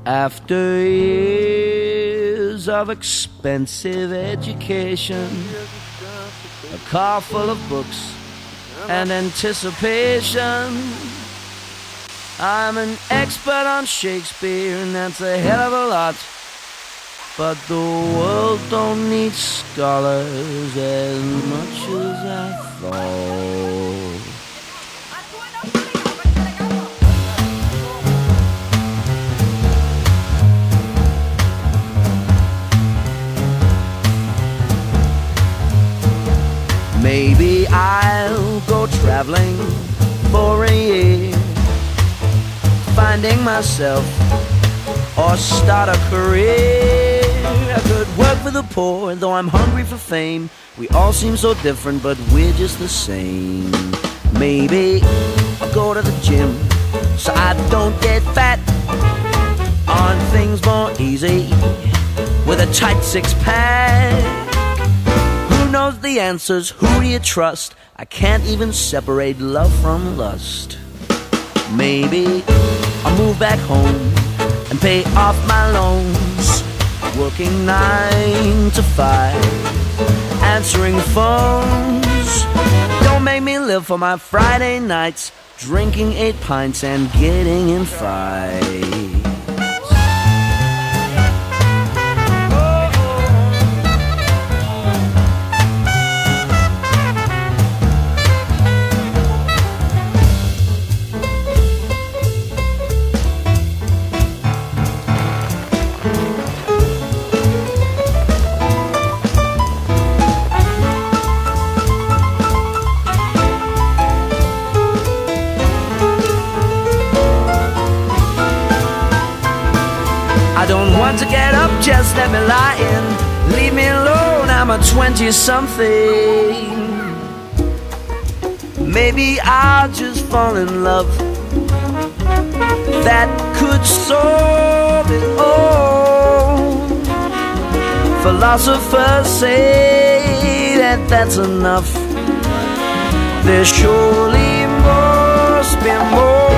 After years of expensive education, a car full of books and anticipation, I'm an expert on Shakespeare, and that's a hell of a lot. But the world don't need scholars as much as I thought. Maybe I'll go traveling for a year, finding myself or start a career. I could work for the poor, though I'm hungry for fame. We all seem so different, but we're just the same. Maybe I'll go to the gym so I don't get fat, on things more easy with a tight six-pack. Who knows the answers? Who do you trust? I can't even separate love from lust. Maybe I'll move back home and pay off my loans, working 9 to 5, answering phones. Don't make me live for my Friday nights, drinking 8 pints and getting in fights. I don't want to get up, just let me lie in. Leave me alone, I'm a 20-something. Maybe I'll just fall in love. That could solve it all. Philosophers say that that's enough. There surely must be more.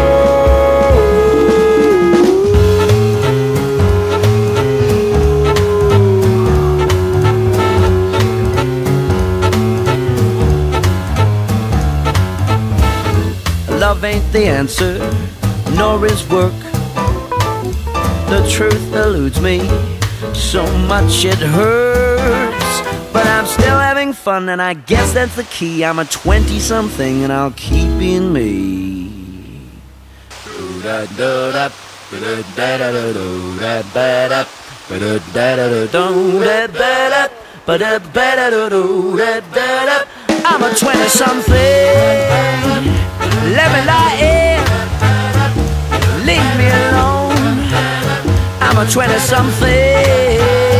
Love ain't the answer, nor is work. The truth eludes me, so much it hurts. But I'm still having fun, and I guess that's the key. I'm a 20-something, and I'll keep being me. I'm a 20-something. Let me lie in, leave me alone. I'm a 20-something.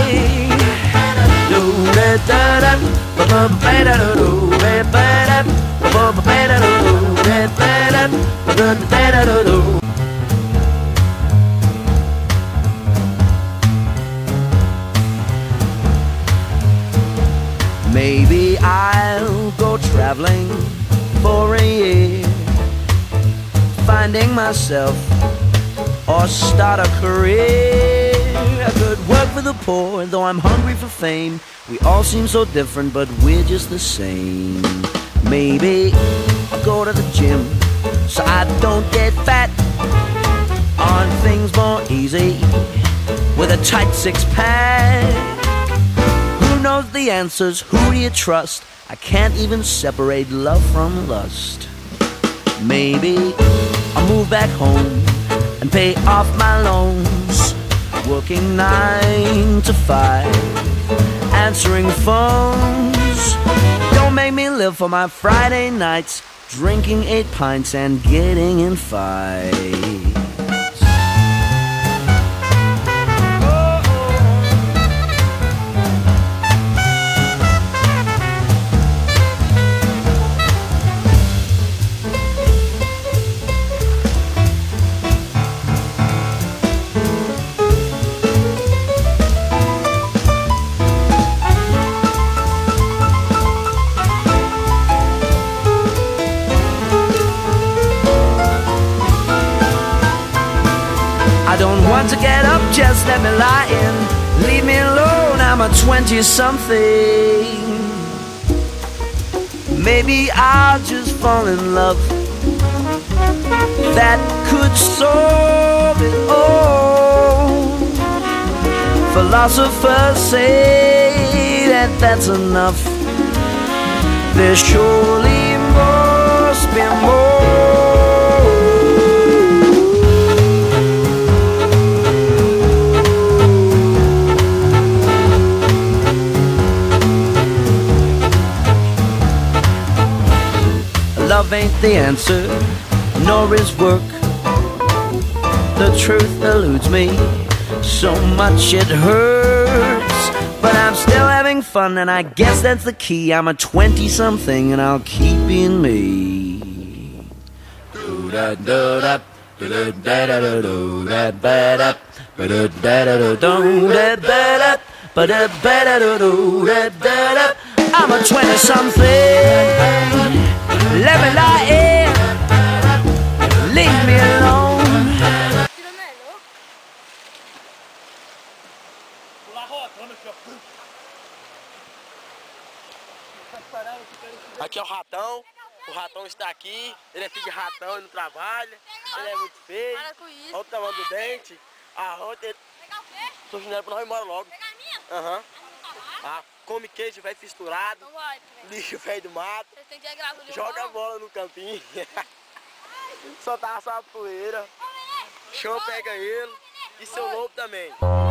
Maybe I'll go traveling for a year, finding myself or start a career. I could work for the poor, though I'm hungry for fame. We all seem so different, but we're just the same. Maybe I'll go to the gym so I don't get fat, on things more easy with a tight six-pack. Who knows the answers? Who do you trust? I can't even separate love from lust. Maybe I'll move back home and pay off my loans, working 9 to 5, answering phones. Don't make me live for my Friday nights, drinking 8 pints and getting in fights. want to get up, just let me lie in. Leave me alone, I'm a 20-something. Maybe I'll just fall in love. That could solve it all. Philosophers say that that's enough. There surely must be more. Love ain't the answer, nor is work. The truth eludes me, so much it hurts. But I'm still having fun, and I guess that's the key. I'm a 20-something, and I'll keep being me. I'm a 20-something. Let me lie in, leave me alone. Aqui é o ratão está aqui, ele é filho de ratão, ele não trabalha, ele é muito feio, olha o tamanho do dente, a rota, ele... Tô chinelo pra nós ir embora logo. Aham. Ah, come queijo velho fisturado, lixo velho do mato, joga a bola no campinho, só tá só a poeira, show pega ele e seu lobo também.